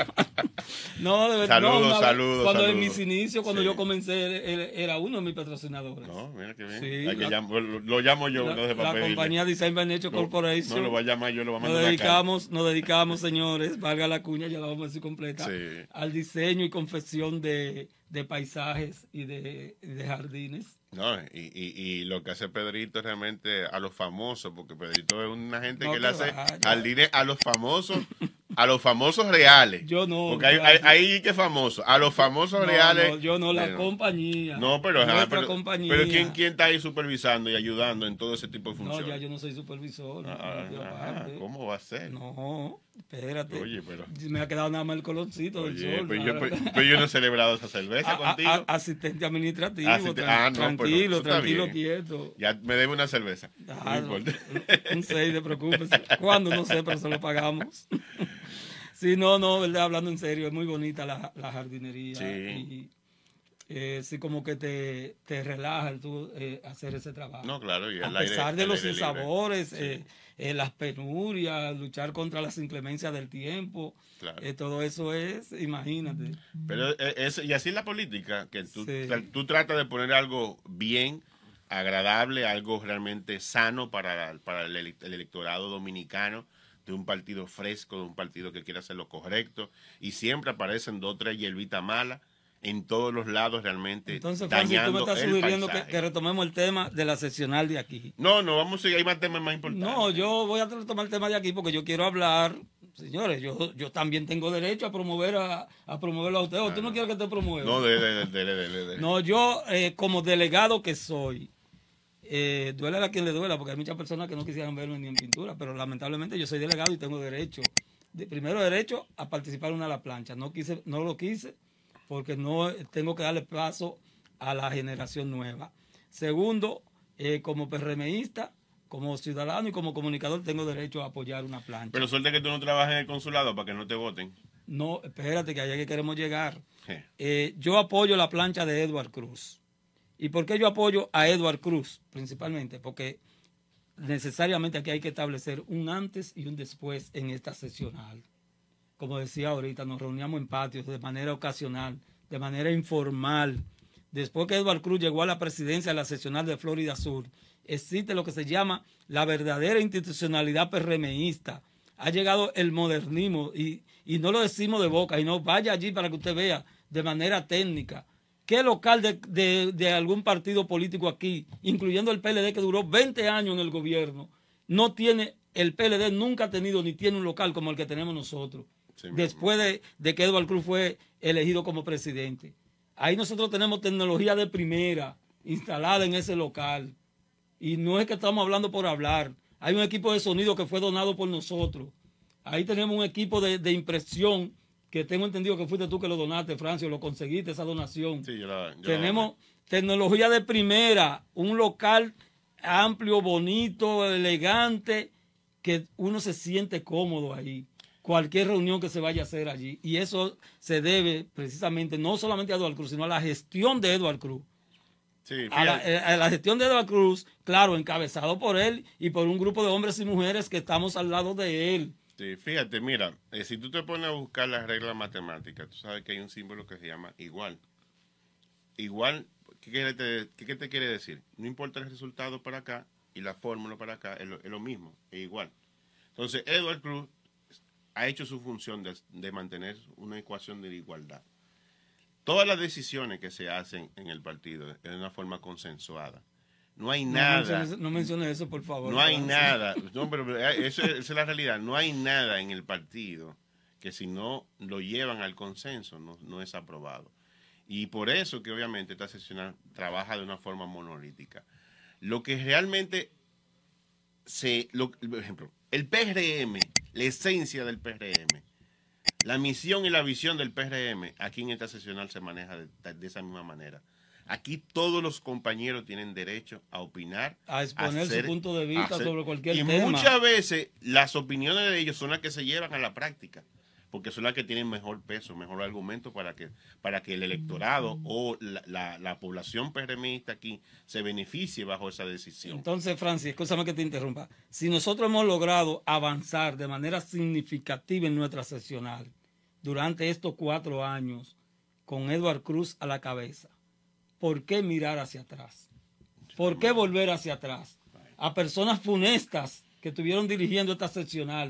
No, de verdad. Saludos, no, una vez, saludos, Cuando en saludos. mis inicios, cuando Sí. yo comencé, él- él era uno de mis patrocinadores. No, mira qué bien. Sí, Hay que la- llam- lo, lo llamo yo, la, no sé la para pedirle. compañía Design by Nature No, Corporation. No lo voy a llamar yo, lo voy a Nos mandar una carta. dedicamos, nos dedicamos, señores, valga la cuña, ya la vamos a decir completa, Sí. al diseño y confección de, de paisajes y de, y de jardines. No, y, y, y lo que hace Pedrito es realmente a los famosos, porque Pedrito es una gente No, que le que hace vaya. jardines a los famosos, a los famosos reales. Yo no. Porque hay, hay, hay que famosos, a los famosos No, reales. no, yo no, la bueno, compañía. No, pero, ajá, nuestra pero, compañía. pero ¿quién, ¿quién está ahí supervisando y ayudando en todo ese tipo de No, funciones? ya yo no soy supervisor. no, Ah, yo ah, aparte. ¿Cómo va a ser? No, espérate. Oye, pero- Me ha quedado nada más el colorcito del Oye, sol. pero nada. yo, pero- pero yo no he celebrado esa cerveza A- a- contigo. a- asistente administrativo. Asiste- tran- ah, no, pero tranquilo, eso está tranquilo, bien. quieto. Ya me debe una cerveza. Ah, no importa. Un seis, de preocúpese. ¿Cuándo? No sé, pero se lo pagamos. Sí, no, no, verdad, hablando en serio, es muy bonita la, la jardinería. Sí. Y eh, sí, como que te, te relaja el tú eh, hacer ese trabajo. No, claro, y A el aire- pesar de el los aire libre. sinsabores, Sí. eh, eh, las penurias, luchar contra las inclemencias del tiempo, Claro. eh, todo eso es, imagínate. Pero eh, es, y así es la política, que tú, Sí. tra- tú tratas de poner algo bien, agradable, algo realmente sano para, para el, ele- el electorado dominicano, de un partido fresco, de un partido que quiere hacer lo correcto, y siempre aparecen dos o tres hierbitas malas en todos los lados realmente Entonces, Francis, tú me dañando estás el sugiriendo que, paisaje. que retomemos el tema de la seccional de aquí. No, no, vamos a seguir, hay más temas más importantes. No, yo voy a retomar el tema de aquí porque yo quiero hablar, señores, yo, yo también tengo derecho a promover a, a promoverlo a ustedes. ¿O tú no quieres que te promueva? No, de, de, de, de, de, de. No, yo eh, como delegado que soy, eh, duele a quien le duela, porque hay muchas personas que no quisieran verme ni en pintura, pero lamentablemente yo soy delegado y tengo derecho, de, primero derecho a participar en una de las planchas. No quise, no lo quise porque no tengo que darle paso a la generación nueva. Segundo, eh, como PRMista, como ciudadano y como comunicador tengo derecho a apoyar una plancha. Pero suerte que tú no trabajes en el consulado para que no te voten. No, espérate, que allá es que queremos llegar. Je. Eh, yo apoyo la plancha de Edward Cruz. ¿Y por qué yo apoyo a Edward Cruz? Principalmente porque necesariamente aquí hay que establecer un antes y un después en esta sesional. Como decía ahorita, nos reuníamos en patios de manera ocasional, de manera informal. Después que Edward Cruz llegó a la presidencia de la sesional de Florida Sur, existe lo que se llama la verdadera institucionalidad PRMista. Ha llegado el modernismo y, y no lo decimos de boca, y no vaya allí para que usted vea de manera técnica qué local de, de, de algún partido político aquí, incluyendo el P L D que duró veinte años en el gobierno, no tiene el P L D nunca ha tenido ni tiene un local como el que tenemos nosotros. Sí, después de, de que Eduardo Cruz fue elegido como presidente. Ahí nosotros tenemos tecnología de primera instalada en ese local. Y no es que estamos hablando por hablar. Hay un equipo de sonido que fue donado por nosotros. Ahí tenemos un equipo de, de impresión que tengo entendido que fuiste tú que lo donaste, Francio, lo conseguiste, esa donación. Sí, yo la, yo tenemos la... tecnología de primera, un local amplio, bonito, elegante, que uno se siente cómodo ahí. Cualquier reunión que se vaya a hacer allí. Y eso se debe precisamente no solamente a Eduardo Cruz, sino a la gestión de Eduardo Cruz. Sí, a, la, a la gestión de Eduardo Cruz, claro, encabezado por él y por un grupo de hombres y mujeres que estamos al lado de él. Sí, fíjate, mira, eh, si tú te pones a buscar las reglas matemáticas, tú sabes que hay un símbolo que se llama igual. Igual, ¿qué, quiere te, qué, qué te quiere decir? No importa el resultado para acá y la fórmula para acá, es lo, es lo mismo, es igual. Entonces, Eduardo Cruz ha hecho su función de, de mantener una ecuación de igualdad. Todas las decisiones que se hacen en el partido es de una forma consensuada. No hay no nada. Menciones, no menciones eso, por favor. No hay nada. No, pero eso, esa es la realidad. No hay nada en el partido que si no lo llevan al consenso no, no es aprobado. Y por eso que obviamente esta seccional trabaja de una forma monolítica. Lo que realmente se... Lo, por ejemplo, el P R M, la esencia del P R M, la misión y la visión del P R M, aquí en esta seccional se maneja de, de esa misma manera. Aquí todos los compañeros tienen derecho a opinar, a exponer a hacer, su punto de vista hacer, sobre cualquier y tema. Y muchas veces las opiniones de ellos son las que se llevan a la práctica, porque son las que tienen mejor peso, mejor argumento para que, para que el electorado o la, la, la población PRMista aquí se beneficie bajo esa decisión. Entonces, Francis, escúchame que te interrumpa. Si nosotros hemos logrado avanzar de manera significativa en nuestra seccional durante estos cuatro años con Eduardo Cruz a la cabeza, ¿por qué mirar hacia atrás? ¿Por qué volver hacia atrás? A personas funestas que estuvieron dirigiendo esta seccional.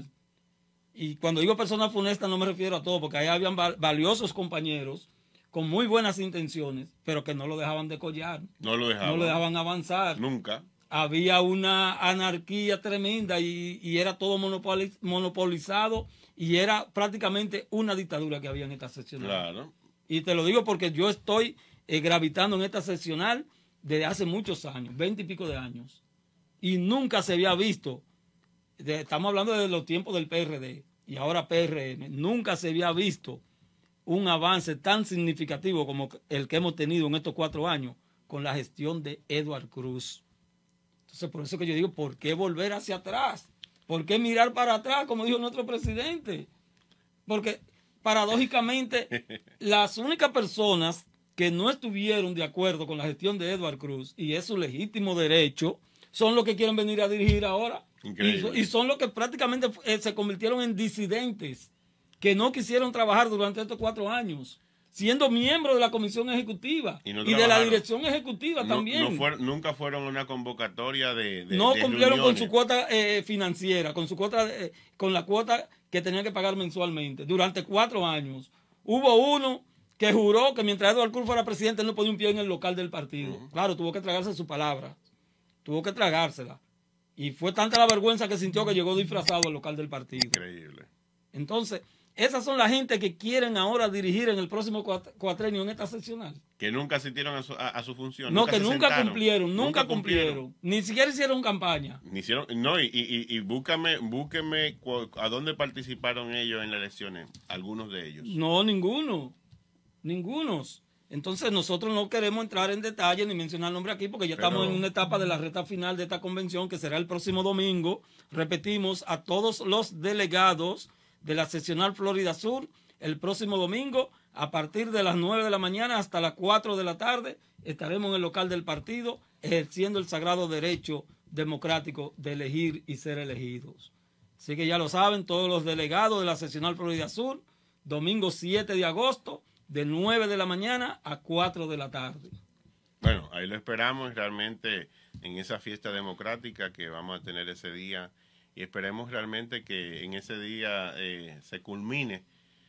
Y cuando digo personas funestas no me refiero a todo, porque ahí habían valiosos compañeros con muy buenas intenciones, pero que no lo dejaban decollar. No lo dejaban. No lo dejaban avanzar. Nunca. Había una anarquía tremenda y, y era todo monopoliz, monopolizado y era prácticamente una dictadura que había en esta seccional. Claro. Y te lo digo porque yo estoy eh, gravitando en esta seccional desde hace muchos años, veinte y pico de años. Y nunca se había visto, de, estamos hablando de los tiempos del P R D y ahora P R M, nunca se había visto un avance tan significativo como el que hemos tenido en estos cuatro años con la gestión de Eduardo Cruz. Entonces, por eso que yo digo, ¿por qué volver hacia atrás? ¿Por qué mirar para atrás, como dijo nuestro presidente? Porque, paradójicamente, las únicas personas que no estuvieron de acuerdo con la gestión de Eduardo Cruz, y es su legítimo derecho, son los que quieren venir a dirigir ahora. Y, y son los que prácticamente eh, se convirtieron en disidentes, que no quisieron trabajar durante estos cuatro años, siendo miembros de la comisión ejecutiva y, no y de la dirección ejecutiva no, también. No fuer, nunca fueron a una convocatoria de, de No de cumplieron reuniones. con su cuota eh, financiera, con su cuota, eh, con la cuota que tenían que pagar mensualmente durante cuatro años. Hubo uno que juró que mientras Eduardo Cruz fuera presidente él no ponía un pie en el local del partido. Uh-huh. Claro, tuvo que tragarse su palabra, tuvo que tragársela. Y fue tanta la vergüenza que sintió que llegó disfrazado al local del partido. Increíble. Entonces, esas son la gente que quieren ahora dirigir en el próximo cuatrenio en esta seccional. Que nunca asistieron a su, a, a su función. No, nunca que se nunca sentaron, cumplieron, nunca, nunca cumplieron. cumplieron. Ni siquiera hicieron campaña. Ni hicieron, no, y, y, y búscame, búsqueme a dónde participaron ellos en las elecciones, algunos de ellos. No, ninguno. Ningunos. Entonces nosotros no queremos entrar en detalle ni mencionar el nombre aquí porque ya Pero... estamos en una etapa de la recta final de esta convención que será el próximo domingo. Repetimos, a todos los delegados de la seccional Florida Sur, el próximo domingo a partir de las nueve de la mañana hasta las cuatro de la tarde estaremos en el local del partido ejerciendo el sagrado derecho democrático de elegir y ser elegidos. Así que ya lo saben todos los delegados de la seccional Florida Sur, domingo siete de agosto, de nueve de la mañana a cuatro de la tarde. Bueno, ahí lo esperamos realmente en esa fiesta democrática que vamos a tener ese día y esperemos realmente que en ese día eh, se culmine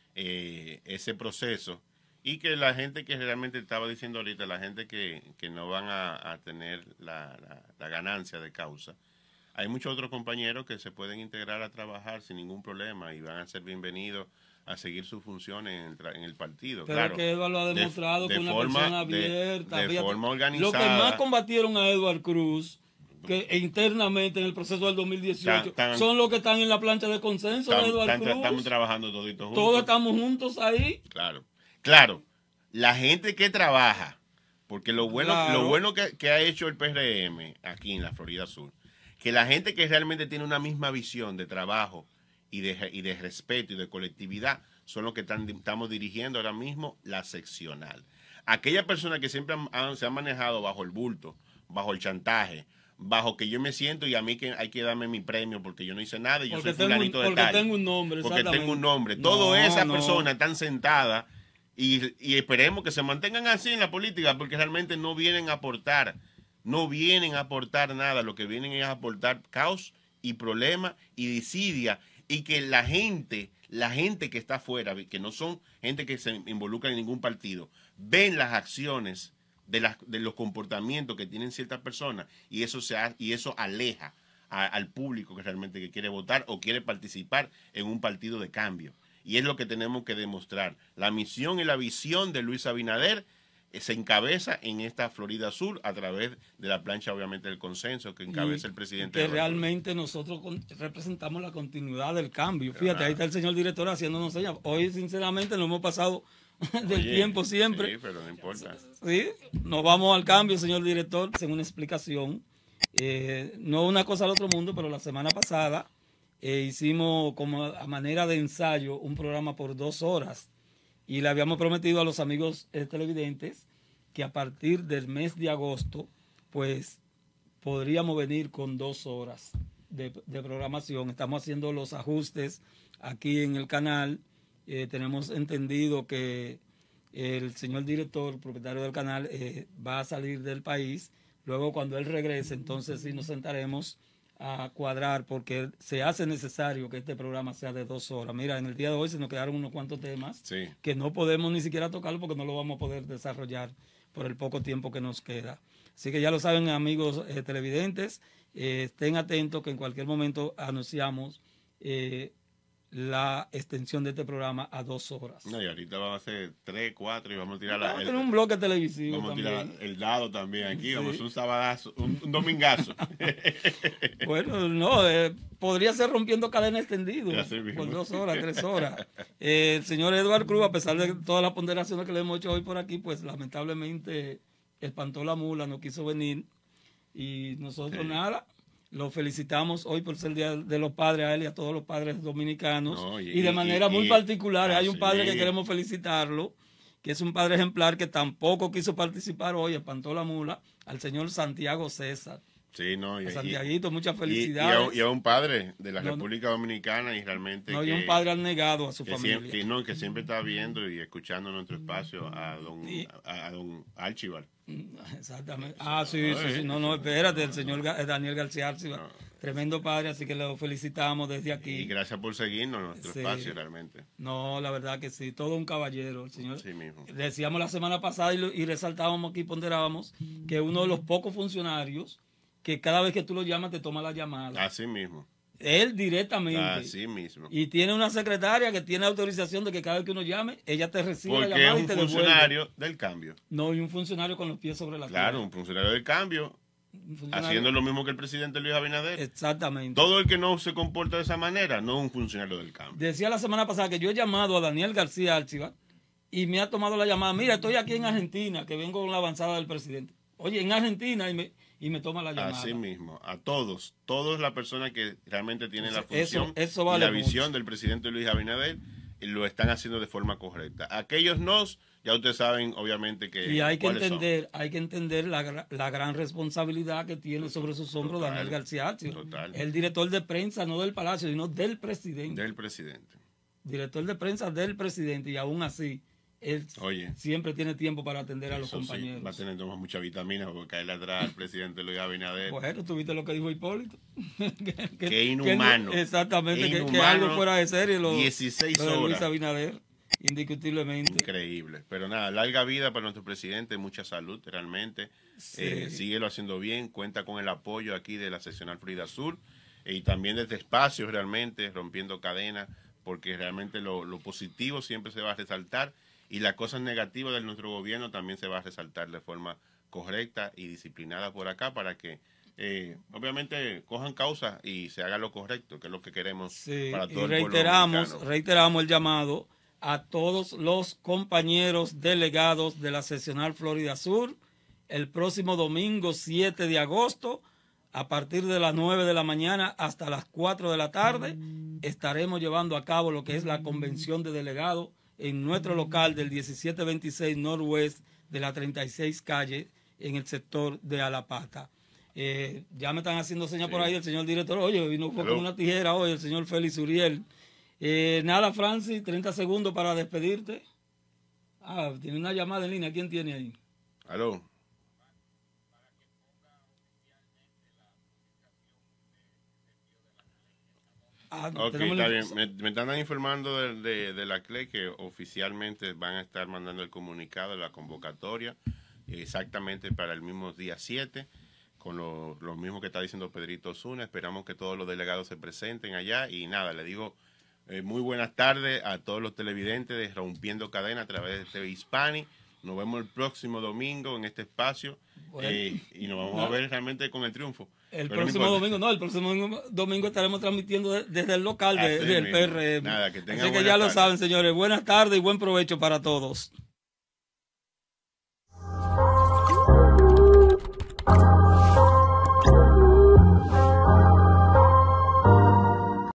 eh, ese proceso y que la gente que realmente estaba diciendo ahorita, la gente que, que no van a, a tener la, la, la ganancia de causa, hay muchos otros compañeros que se pueden integrar a trabajar sin ningún problema y van a ser bienvenidos a seguir sus funciones en el, en el partido. Pero claro, que Edward lo ha demostrado de, que de una forma, persona de, abierta. de fíjate, forma organizada. lo que más combatieron a Edward Cruz, que internamente en el proceso del dos mil dieciocho, tan, tan, son los que están en la plancha de consenso tan, de Edward tan, Cruz. Estamos trabajando toditos juntos. Todos estamos juntos ahí. Claro, claro. La gente que trabaja, porque lo bueno, claro. lo bueno que, que ha hecho el P R M aquí en la Florida Sur, que la gente que realmente tiene una misma visión de trabajo y de, y de respeto y de colectividad son los que están, estamos dirigiendo ahora mismo la seccional. Aquellas personas que siempre han, han, se han manejado bajo el bulto, bajo el chantaje, bajo que yo me siento y a mí que hay que darme mi premio porque yo no hice nada y yo porque soy fulanito tengo, de tal. Porque tengo un nombre, Porque tengo un nombre. Todas no, esas no. personas están sentadas y, y esperemos que se mantengan así en la política porque realmente no vienen a aportar, no vienen a aportar nada. Lo que vienen es a aportar caos y problemas y desidia y que la gente, la gente que está afuera, que no son gente que se involucra en ningún partido, ven las acciones de, las, de los comportamientos que tienen ciertas personas y eso, se ha, y eso aleja a, al público que realmente que quiere votar o quiere participar en un partido de cambio. Y es lo que tenemos que demostrar. La misión y la visión de Luis Abinader se encabeza en esta Florida Sur a través de la plancha, obviamente, del consenso que encabeza y el presidente. Que realmente nosotros representamos la continuidad del cambio. Fíjate, claro. Ahí está el señor director haciéndonos señas. Hoy, sinceramente, nos hemos pasado del Oye, tiempo siempre. Sí, pero no importa. Sí, nos vamos al cambio, señor director, según una explicación. Eh, no una cosa al otro mundo, pero la semana pasada eh, hicimos como a manera de ensayo un programa por dos horas. Y le habíamos prometido a los amigos eh, televidentes que a partir del mes de agosto, pues podríamos venir con dos horas de, de programación. Estamos haciendo los ajustes aquí en el canal. Eh, tenemos entendido que el señor director, propietario del canal, eh, va a salir del país. Luego, cuando él regrese, entonces sí nos sentaremos a cuadrar porque se hace necesario que este programa sea de dos horas. Mira, en el día de hoy se nos quedaron unos cuantos temas sí. que no podemos ni siquiera tocarlo porque no lo vamos a poder desarrollar por el poco tiempo que nos queda. Así que ya lo saben, amigos eh, televidentes, eh, estén atentos que en cualquier momento anunciamos eh, la extensión de este programa a dos horas. No, y ahorita vamos a hacer tres, cuatro y vamos a tirar vamos la, a tener un bloque televisivo. Vamos también. a tirar el dado también aquí, Sí. vamos a hacer un sabadazo, un, un domingazo. Bueno, no, eh, podría ser rompiendo cadena extendido por dos horas, tres horas. Eh, el señor Edward Cruz, a pesar de todas las ponderaciones que le hemos hecho hoy por aquí, pues lamentablemente espantó la mula, no quiso venir y nosotros sí. nada. Lo felicitamos hoy por ser el Día de los Padres a él y a todos los padres dominicanos. No, y, y de manera y, muy y, particular, hay un padre que queremos felicitarlo, que es un padre ejemplar que tampoco quiso participar hoy, espantó la mula, al señor Santiago César. Sí, no, y, a Santiaguito, muchas y, felicidades. Y a, y a un padre de la no, República Dominicana y realmente no, que, y un padre abnegado a su que familia. Siempre, que, no, que siempre está viendo y escuchando nuestro espacio a don, y, a, a don Archival. Exactamente. Ah, sí, sí, sí. No, no, espérate, el señor Daniel García Archival. No. Tremendo padre, así que lo felicitamos desde aquí. Y gracias por seguirnos en nuestro sí. espacio, realmente. No, la verdad que sí, todo un caballero, el señor. Sí mismo. Decíamos la semana pasada y, y resaltábamos aquí, ponderábamos, que uno de los pocos funcionarios que cada vez que tú lo llamas te toma la llamada. Así mismo. Él directamente. Así mismo. Y tiene una secretaria que tiene autorización de que cada vez que uno llame, ella te recibe Porque la llamada es y te un devuelve. funcionario del cambio. No, y un funcionario con los pies sobre la tierra. Claro, un funcionario del cambio. Haciendo lo mismo que el presidente Luis Abinader. Exactamente. Todo el que no se comporta de esa manera no es un funcionario del cambio. Decía la semana pasada que yo he llamado a Daniel García Archival y me ha tomado la llamada. Mira, estoy aquí en Argentina, que vengo con la avanzada del presidente. Oye, en Argentina y me, y me toma la llamada. Así mismo, a todos, todos las personas que realmente tienen la función eso, eso vale y la visión mucho. del presidente Luis Abinader lo están haciendo de forma correcta. Aquellos no, ya ustedes saben, obviamente que y hay que entender, son. hay que entender la, la gran responsabilidad que tiene sobre sus hombros Total, Daniel García Archival. El director de prensa, no del Palacio, sino del presidente. Del presidente. Director de prensa del presidente y aún así él Oye, siempre tiene tiempo para atender a los compañeros. Sí, va a tener tomar mucha vitamina porque caerle atrás al presidente Luis Abinader. Bueno, tuviste lo que dijo Hipólito. que, que inhumano. Que, exactamente, que, inhumano, que, que algo fuera de serie lo, dieciséis lo de Luis horas. Abinader. indiscutiblemente. Increíble. Pero nada, larga vida para nuestro presidente, mucha salud realmente. Sí. Eh, síguelo haciendo bien, cuenta con el apoyo aquí de la seccional Florida Sur eh, y también desde espacios realmente, rompiendo cadenas, porque realmente lo, lo positivo siempre se va a resaltar y las cosas negativas de nuestro gobierno también se va a resaltar de forma correcta y disciplinada por acá para que eh, obviamente cojan causa y se haga lo correcto, que es lo que queremos sí, para todo y el pueblo reiteramos, dominicano. reiteramos el llamado a todos los compañeros delegados de la seccional Florida Sur el próximo domingo siete de agosto a partir de las nueve de la mañana hasta las cuatro de la tarde estaremos llevando a cabo lo que es la convención de delegados en nuestro local del diecisiete veintiséis Northwest de la treinta y seis calle en el sector de Alapata. Eh, ya me están haciendo señas sí. por ahí el señor director, oye, vino con una tijera hoy el señor Félix Uriel. Eh, nada, Francis, treinta segundos para despedirte. Ah, tiene una llamada en línea, ¿quién tiene ahí? Aló. Ah, ok, está bien. Me, me están informando de, de, de la C L E que oficialmente van a estar mandando el comunicado de la convocatoria exactamente para el mismo día siete, con lo, lo mismo que está diciendo Pedrito Osuna. Esperamos que todos los delegados se presenten allá y nada, le digo eh, muy buenas tardes a todos los televidentes de Rompiendo Cadena a través de T V Hispani. Nos vemos el próximo domingo en este espacio bueno, eh, y nos vamos no. a ver realmente con el triunfo. El Pero próximo no domingo, no, el próximo domingo estaremos transmitiendo de, desde el local de, del P R M. Nada, que tengan Así que ya tarde. Lo saben, señores. Buenas tardes y buen provecho para todos.